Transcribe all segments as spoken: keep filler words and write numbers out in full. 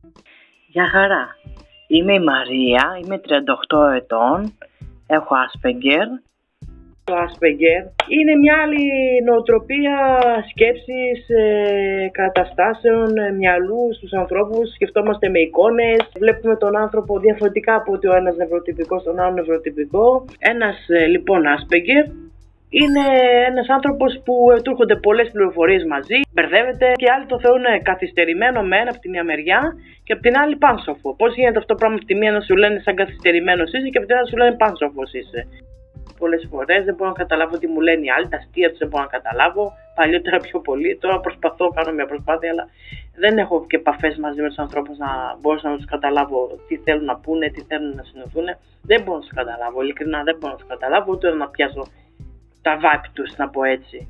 Γεια χαρά. Είμαι η Μαρία, είμαι τριάντα οκτώ ετών, έχω Asperger. Το Asperger είναι μια άλλη νοοτροπία σκέψης, ε, καταστάσεων, ε, μυαλού στους ανθρώπους. Σκεφτόμαστε με εικόνες, βλέπουμε τον άνθρωπο διαφορετικά από ότι ο ένας νευροτυπικός τον άλλο νευροτυπικό. Ένας ε, λοιπόν Asperger είναι ένας άνθρωπος που του έρχονται πολλές πληροφορίες μαζί, μπερδεύεται και άλλοι το θεωρούν καθυστερημένο με ένα από τη μία μεριά και από την άλλη πάνσοφο. Πώς γίνεται αυτό το πράγμα από τη μία να σου λένε σαν καθυστερημένος είσαι και από την άλλη να σου λένε πάνσοφος είσαι. Πολλές φορές δεν μπορώ να καταλάβω τι μου λένε οι άλλοι, τα αστεία τους δεν μπορώ να καταλάβω. Παλιότερα πιο πολύ, τώρα προσπαθώ, κάνω μια προσπάθεια, αλλά δεν έχω και επαφές μαζί με τους ανθρώπους να μπορώ να τους καταλάβω τι θέλουν να πούνε, τι θέλουν να συνοηθούν. Δεν μπορώ να τους καταλάβω, ειλικρινά δεν μπορώ να τους καταλάβω, ούτε να πιάσω τα βάπη τους, να πω έτσι.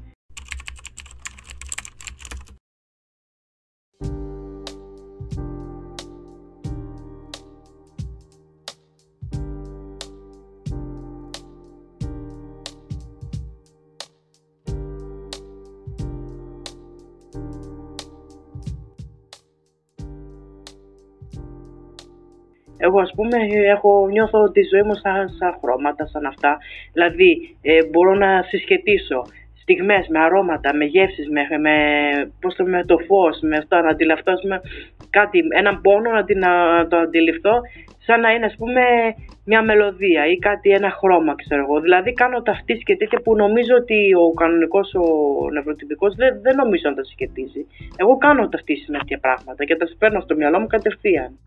Εγώ ας πούμε έχω, νιώθω τη ζωή μου σαν, σαν χρώματα, σαν αυτά. Δηλαδή ε, μπορώ να συσχετίσω στιγμές με αρώματα, με γεύσεις, με, με, πώς το, με το φως, με αυτό, να αντιληφθώ με κάτι, έναν πόνο να, την, να το αντιληφθώ σαν να είναι ας πούμε μια μελωδία ή κάτι, ένα χρώμα ξέρω εγώ. Δηλαδή κάνω ταυτίσεις και τέτοια που νομίζω ότι ο κανονικός, ο νευροτυπικός δεν, δεν νομίζω να τα συσχετίζει. Εγώ κάνω ταυτίσεις με τέτοια πράγματα και τα παίρνω στο μυαλό μου κατευθείαν.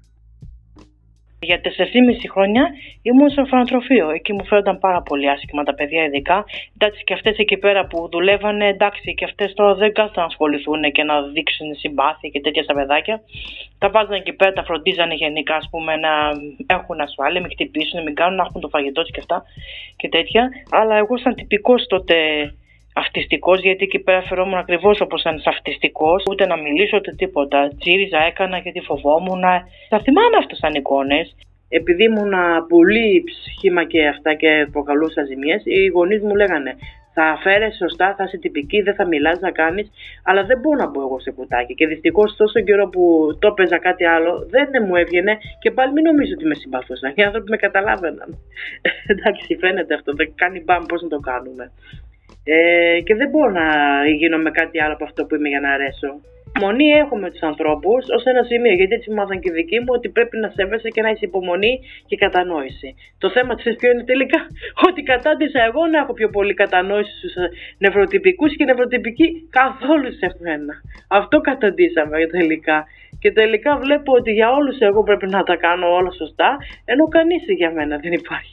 Για τέσσερα και μισή χρόνια ήμουν στο ορφανοτροφείο. Εκεί μου φαίνονταν πάρα πολύ άσχημα τα παιδιά, ειδικά. Εντάξει, και αυτές εκεί πέρα που δουλεύανε, εντάξει, και αυτές τώρα δεν κάθονταν να ασχοληθούν και να δείξουν συμπάθεια και τέτοια στα παιδάκια. Τα βάζανε εκεί πέρα, τα φροντίζανε γενικά, ας πούμε, να έχουν ασφάλεια, μην χτυπήσουν, μην κάνουν, να έχουν το φαγητό τους και αυτά και τέτοια. Αλλά εγώ, σαν τυπικός τότε αυτιστικός, γιατί εκεί πέρα φερόμουν ακριβώς όπως ένας αυτιστικός, ούτε να μιλήσω ούτε τίποτα. Τσίριζα έκανα γιατί φοβόμουν. Θα θυμάμαι αυτές σαν εικόνες. Επειδή ήμουν πολύ σχήμα και αυτά και προκαλούσα ζημιές, οι γονείς μου λέγανε θα φέρεις σωστά, θα είσαι τυπική, δεν θα μιλάς, να κάνεις, αλλά δεν μπορώ να μπω εγώ σε κουτάκι. Και δυστυχώς τόσο καιρό που το έπαιζα κάτι άλλο, δεν μου έβγαινε και πάλι μην νομίζω ότι με συμπαθούσαν. Οι άνθρωποι με καταλάβαιναν. Εντάξει, φαίνεται αυτό, δεν κάνει μπαμ, πώς να το κάνουμε. Ε, και δεν μπορώ να γίνω με κάτι άλλο από αυτό που είμαι για να αρέσω. Υπομονή έχω με τους ανθρώπους ως ένα σημείο, γιατί έτσι μου μάθαν και οι δικοί μου ότι πρέπει να σέβεσαι και να έχεις υπομονή και κατανόηση. Το θέμα της ποιο είναι τελικά, ότι κατάντησα εγώ να έχω πιο πολύ κατανόηση στους νευροτυπικούς και νευροτυπικοί καθόλου σε μένα. Αυτό καταντήσαμε τελικά. Και τελικά βλέπω ότι για όλους εγώ πρέπει να τα κάνω όλα σωστά, ενώ κανείς για μένα δεν υπάρχει.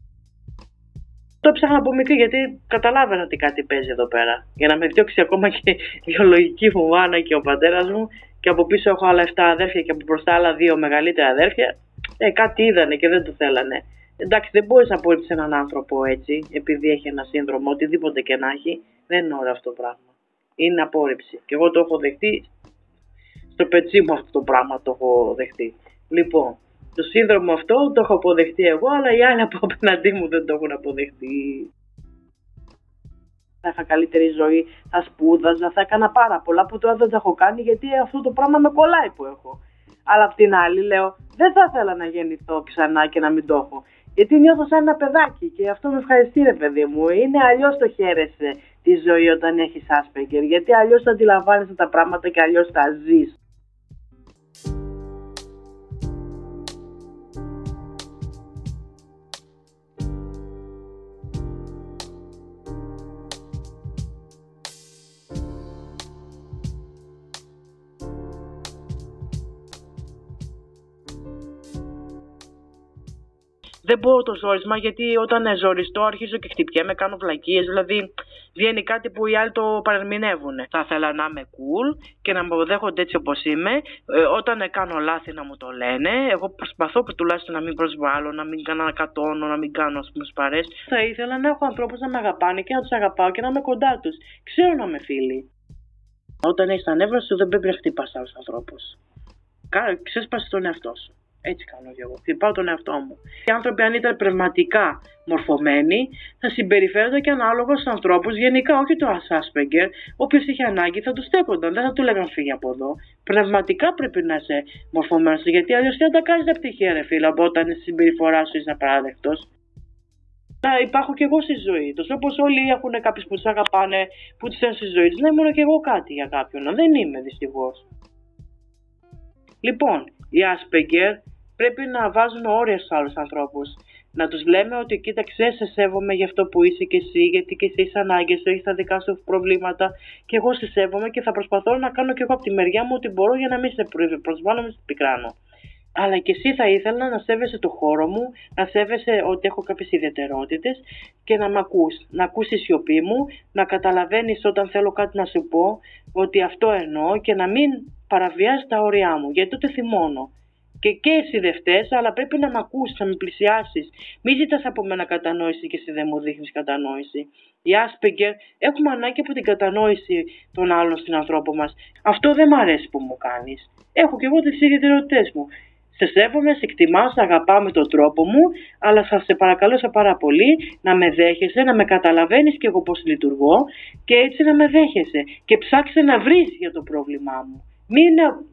Το ψάχνα από μικρή γιατί καταλάβαινα ότι κάτι παίζει εδώ πέρα. Για να με διώξει ακόμα και η βιολογική μου μάνα και ο πατέρας μου, και από πίσω έχω άλλα εφτά αδέρφια και από μπροστά άλλα δύο μεγαλύτερα αδέρφια, ε, κάτι είδανε και δεν το θέλανε. Εντάξει, δεν μπορείς να απορρίψεις έναν άνθρωπο έτσι, επειδή έχει ένα σύνδρομο, οτιδήποτε και να έχει, δεν είναι ωραίο αυτό το πράγμα. Είναι απόρριψη. Και εγώ το έχω δεχτεί, στο πετσί μου αυτό το πράγμα το έχω δεχτεί. Λοιπόν. Το σύνδρομο αυτό το έχω αποδεχτεί εγώ, αλλά οι άλλοι από απέναντί μου δεν το έχουν αποδεχτεί. Θα είχα καλύτερη ζωή, θα σπούδαζα, θα έκανα πάρα πολλά που τώρα δεν τα έχω κάνει γιατί αυτό το πράγμα με κολλάει που έχω. Αλλά απ' την άλλη λέω, δεν θα ήθελα να γεννηθώ ξανά και να μην το έχω. Γιατί νιώθω σαν ένα παιδάκι και αυτό με ευχαριστεί ρε παιδί μου. Είναι αλλιώς το χαίρεσαι τη ζωή όταν έχεις Asperger, γιατί αλλιώς θα αντιλαμβάνεσαι τα πράγματα και αλλιώς τα ζεις. Δεν μπορώ το ζόρισμα, γιατί όταν ζοριστώ αρχίζω και χτυπιέμαι, κάνω βλακίες, δηλαδή βγαίνει κάτι που οι άλλοι το παρερμηνεύουν. Θα ήθελα να είμαι cool και να με αποδέχονται έτσι όπως είμαι. Ε, όταν κάνω λάθη να μου το λένε. Εγώ προσπαθώ που τουλάχιστον να μην προσβάλλω, να μην κάνω ανακατώνω, να μην κάνω ας πούμε σπαρές. Θα ήθελα να έχω ανθρώπους να με αγαπάνε και να τους αγαπάω και να είμαι κοντά τους. Ξέρω να είμαι φίλοι. Όταν έχεις τα νεύρα σου δεν πρέπει να χτυπάς άλλους ανθρώπους. Ξέσπασε τον εαυτό σου. Έτσι κάνω κι εγώ. Χτυπάω τον εαυτό μου. Οι άνθρωποι, αν ήταν πνευματικά μορφωμένοι, θα συμπεριφέρονται και ανάλογα στους ανθρώπους γενικά, όχι το Asperger. Όποιος είχε ανάγκη θα του στέκονταν, δεν θα του λέγαν φύγει από εδώ. Πνευματικά πρέπει να είσαι μορφωμένος, γιατί αλλιώς δεν τα κάνεις τα πτυχία, ρε φίλε, από όταν η συμπεριφορά σου είσαι απαράδεκτος. Να υπάρχω κι εγώ στη ζωή τους. Όπως όλοι έχουν κάποιους που τους αγαπάνε, που τους θέλουν στη ζωή τους, να ήμουν κι εγώ κάτι για κάποιον. Δεν είμαι δυστυχώς. Λοιπόν, οι Asperger πρέπει να βάζουν όρια στους άλλους ανθρώπους. Να τους λέμε ότι κοίταξε, σε σέβομαι για αυτό που είσαι και εσύ, γιατί και εσύ είσαι ανάγκες, έχεις τα δικά σου προβλήματα και εγώ σε σέβομαι και θα προσπαθώ να κάνω κι εγώ από τη μεριά μου ό,τι μπορώ για να μην σε προσβάλλω, να μην σε πικράνω. Αλλά και εσύ θα ήθελα να σέβεσαι το χώρο μου, να σέβεσαι ότι έχω κάποιες ιδιαιτερότητες και να με ακούς. Να ακούς τη σιωπή μου, να καταλαβαίνεις όταν θέλω κάτι να σου πω, ότι αυτό εννοώ και να μην παραβιάζεις τα όρια μου, γιατί τότε θυμώνω. Και, και εσύ δεν φταίς, αλλά πρέπει να με ακούσεις, να με πλησιάσεις. Μην ζητάς από μένα κατανόηση και εσύ δεν μου δείχνεις κατανόηση. Οι Asperger έχουμε ανάγκη από την κατανόηση των άλλων στην ανθρώπο μας. Αυτό δεν μ' αρέσει που μου κάνεις. Έχω κι εγώ τις ιδιαιτερότητες μου. Σε σέβομαι, σε εκτιμάω, σε αγαπάω με τον τρόπο μου, αλλά θα σε παρακαλώ πάρα πολύ να με δέχεσαι, να με καταλαβαίνεις κι εγώ πώς λειτουργώ και έτσι να με δέχεσαι. Και ψάξε να βρεις για το πρόβλημά μου. Μην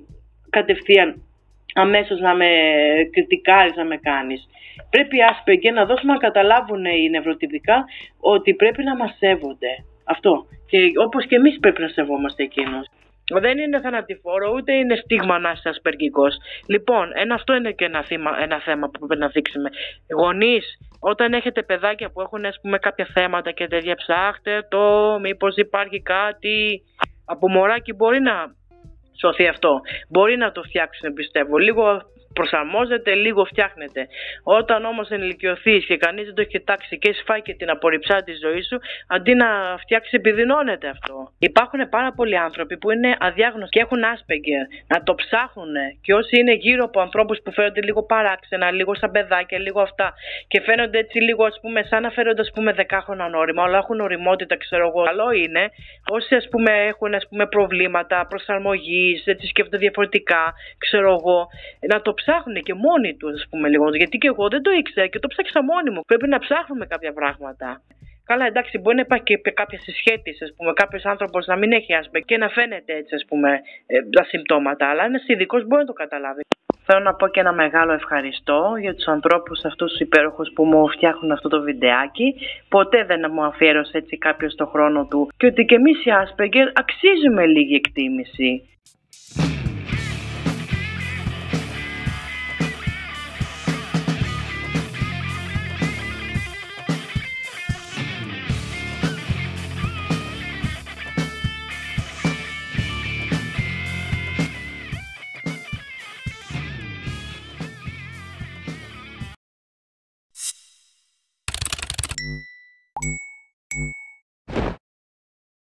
κατευθείαν αμέσως να με κριτικάρεις, να με κάνεις. Πρέπει οι Asperger να δώσουμε να καταλάβουν οι νευροτυπικά ότι πρέπει να μας σέβονται. Αυτό. Και όπως και εμείς πρέπει να σεβόμαστε εκείνους. Δεν είναι θανατηφόρο, ούτε είναι στίγμα να είσαι ασπεργικός. Λοιπόν, ένα, αυτό είναι και ένα, θύμα, ένα θέμα που πρέπει να δείξουμε. Γονείς, όταν έχετε παιδάκια που έχουν, ας πούμε, κάποια θέματα και τέτοια, ψάχτε το, μήπως υπάρχει κάτι. Από μωράκι μπορεί να σωθεί αυτό. Μπορεί να το φτιάξουν, πιστεύω. Λίγο προσαρμόζεται, λίγο φτιάχνεται. Όταν όμως ενηλικιωθείς και κανείς δεν το έχει κοιτάξει και έχει φάει και την απορριψά τη ζωή σου, αντί να φτιάξει, επιδεινώνεται αυτό. Υπάρχουν πάρα πολλοί άνθρωποι που είναι αδιάγνωστοι και έχουν Asperger. Να το ψάχνουν. Και όσοι είναι γύρω από ανθρώπους που φαίνονται λίγο παράξενα, λίγο σαν παιδάκια, λίγο αυτά, και φαίνονται έτσι λίγο, ας πούμε, σαν να φαίνονται, ας πούμε, δεκάχρονα όρημα, αλλά έχουν οριμότητα, ξέρω εγώ. Καλό είναι όσοι, ας πούμε, έχουν, ας πούμε, προβλήματα προσαρμογής, έτσι σκέφτονται διαφορετικά, ξέρω εγώ, να το ψάχνουν και μόνοι του, ας πούμε, λίγο. Γιατί και εγώ δεν το ήξερα και το ψάξα μόνη μου. Πρέπει να ψάχνουμε κάποια πράγματα. Καλά, εντάξει, μπορεί να υπάρχει και κάποια συσχέτιση, ας πούμε, κάποιος άνθρωπος να μην έχει Asperger και να φαίνεται έτσι, ας πούμε, τα συμπτώματα, αλλά ένας ειδικός μπορεί να το καταλάβει. Θέλω να πω και ένα μεγάλο ευχαριστώ για τους ανθρώπους αυτούς τους υπέροχους που μου φτιάχνουν αυτό το βιντεάκι. Ποτέ δεν μου αφιέρωσε έτσι κάποιος το χρόνο του και ότι και εμείς οι Asperger αξίζουμε λίγη εκτίμηση.